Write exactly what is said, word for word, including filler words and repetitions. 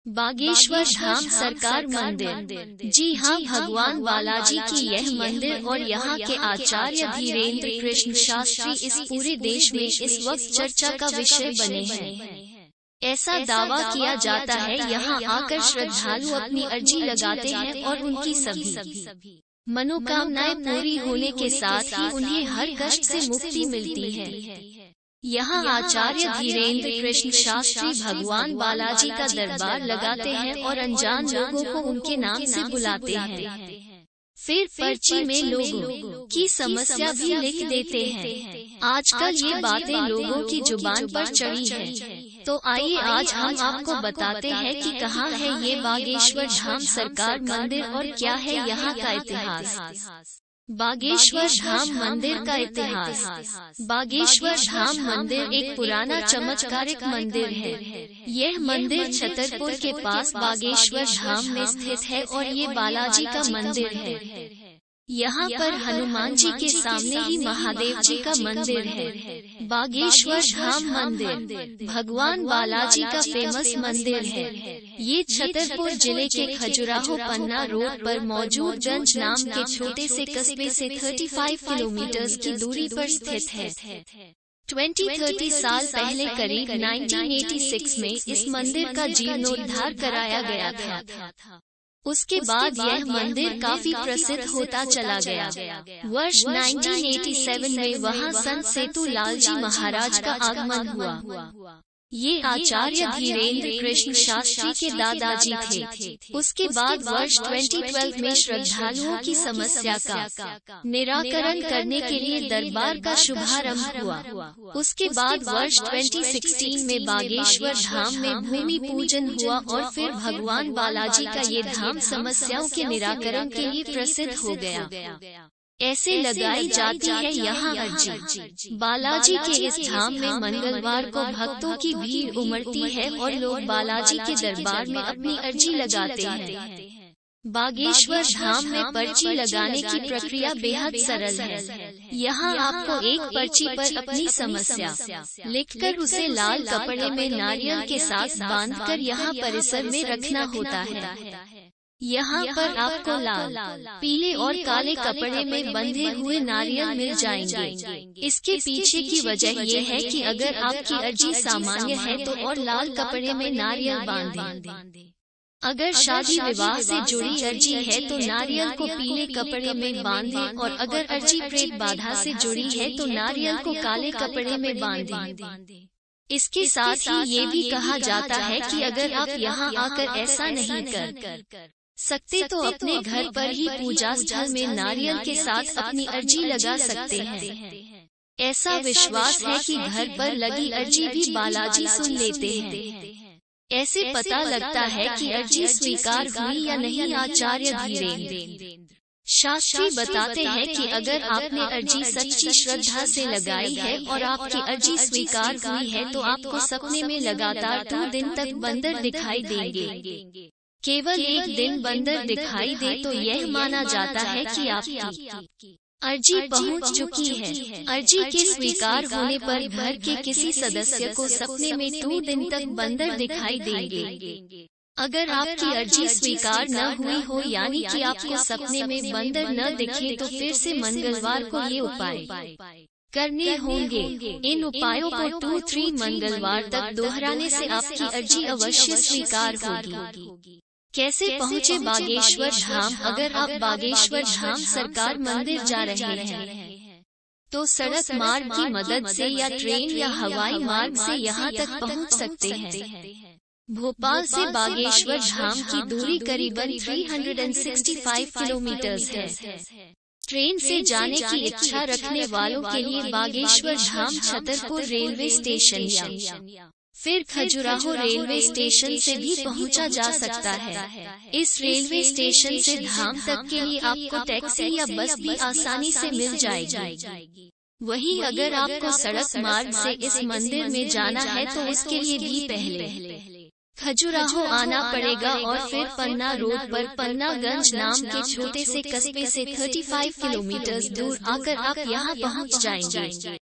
बागेश्वर धाम सरकार मंदिर। जी हाँ, भगवान बालाजी की यह मंदिर और यहाँ के आचार्य धीरेन्द्र कृष्ण शास्त्री इस पूरे देश में इस वक्त चर्चा का विषय बने हैं। ऐसा दावा किया जाता है यहाँ आकर श्रद्धालु अपनी अर्जी लगाते हैं और उनकी सभी मनोकामनाएं पूरी होने के साथ ही उन्हें हर कष्ट से मुक्ति मिलती है। यहाँ आचार्य धीरेन्द्र कृष्ण शास्त्री भगवान बालाजी का दरबार लगाते हैं और अनजान लोगों को उनके नाम से बुलाते हैं। फिर पर्ची में लोगों की समस्या भी लिख देते हैं। आजकल ये बातें लोगों की जुबान पर चढ़ी है, तो आइए आज हम आपको बताते हैं कि कहाँ है ये बागेश्वर धाम सरकार मंदिर और क्या है यहाँ का इतिहास। बागेश्वर धाम मंदिर का इतिहास। बागेश्वर धाम मंदिर एक पुराना चमत्कारिक मंदिर है। यह मंदिर छतरपुर के पास बागेश्वर धाम में स्थित है और ये बालाजी का मंदिर है। यहाँ पर हनुमान जी के सामने ही महादेव जी का मंदिर है। बागेश्वर धाम मंदिर भगवान बालाजी का फेमस मंदिर है। ये छतरपुर जिले के खजुराहो पन्ना रोड पर मौजूद गंज नाम के छोटे से कस्बे से पैंतीस किलोमीटर की दूरी पर स्थित है। बीस तीस साल पहले करीब उन्नीस सौ छियासी में इस मंदिर का जीर्णोद्धार कराया गया था। उसके बाद यह मंदिर काफी प्रसिद्ध होता चला गया। वर्ष उन्नीस सौ सत्तासी में वहां संत सेतु लाल जी महाराज का आगमन हुआ। ये आचार्य धीरेन्द्र कृष्ण शास्त्री के दादाजी थे। उसके बाद वर्ष दो हज़ार बारह में श्रद्धालुओं की समस्या का निराकरण करने के लिए दरबार का शुभारंभ हुआ। उसके बाद वर्ष दो हज़ार सोलह में बागेश्वर धाम में भूमि पूजन हुआ और फिर भगवान बालाजी का ये धाम समस्याओं के निराकरण के लिए प्रसिद्ध हो गया। ऐसे लगाई जाती है यहाँ अर्जी। बालाजी के इस धाम में मंगलवार को भक्तों की भीड़ उमड़ती है और लोग बालाजी के दरबार में अपनी अर्जी लगाते हैं। बागेश्वर धाम में पर्ची लगाने की प्रक्रिया बेहद सरल है। यहाँ आपको एक पर्ची पर अपनी समस्या लिखकर उसे लाल कपड़े में नारियल के साथ बांधकर यहाँ परिसर में रखना होता है। यहाँ पर आपको लाल, पीले और काले कपड़े में बंधे हुए नारियल मिल जाएंगे। इसके पीछे की वजह यह है कि अगर आपकी अर्जी सामान्य है तो और लाल कपड़े में नारियल बांधें। अगर शादी विवाह से जुड़ी अर्जी है तो नारियल को पीले कपड़े में बांधें और अगर अर्जी प्रेत बाधा से जुड़ी है तो नारियल को काले कपड़े में बांधें। इसके साथ ही ये भी कहा जाता है कि अगर आप यहाँ आकर ऐसा नहीं कर सकते तो अपने घर पर ही पूजा स्थल में नारियल के साथ अपनी अर्जी लगा सकते हैं। ऐसा विश्वास है कि घर पर लगी अर्जी भी बालाजी सुन लेते हैं। ऐसे पता लगता है कि अर्जी स्वीकार हुई या नहीं। आचार्य धीरेन्द्र शास्त्री बताते हैं कि अगर आपने अर्जी सच्ची श्रद्धा से लगाई है और आपकी अर्जी स्वीकार हुई है तो आपको सपने में लगातार दो दिन तक बंदर दिखाई देंगे। केवल एक दिन बंदर दिखाई दे तो यह माना जाता है कि आपकी अर्जी पहुंच चुकी है। अर्जी के स्वीकार होने पर घर के किसी सदस्य को सपने में दो दिन तक बंदर दिखाई देंगे। अगर आपकी अर्जी स्वीकार न हुई हो यानी कि आपको सपने में बंदर न दिखे तो फिर से मंगलवार को ये उपाय करने होंगे। इन उपायों को टू थ्री मंगलवार तक दोहराने से आपकी अर्जी अवश्य स्वीकार होगी। कैसे पहुँचे बागेश्वर धाम? अगर आप बागेश्वर धाम सरकार मंदिर जा रहे हैं तो सड़क मार्ग की मदद से या ट्रेन या हवाई मार्ग से यहाँ तक पहुँच सकते हैं। भोपाल से बागेश्वर धाम की दूरी करीबन तीन सौ पैंसठ किलोमीटर है। ट्रेन से जाने की इच्छा रखने वालों के लिए बागेश्वर धाम छतरपुर रेलवे स्टेशन या फिर खजुराहो रेलवे स्टेशन से भी पहुंचा जा सकता है। इस रेलवे स्टेशन से धाम तक के लिए आपको टैक्सी या बस भी आसानी से मिल जाएगी। वहीं अगर आपको सड़क मार्ग से इस मंदिर में जाना है तो इसके लिए भी पहले खजुराहो आना पड़ेगा और फिर पन्ना रोड पर पन्नागंज नाम के छोटे से कस्बे से पैंतीस किलोमीटर दूर आकर आप यहां पहुंच जाएंगे।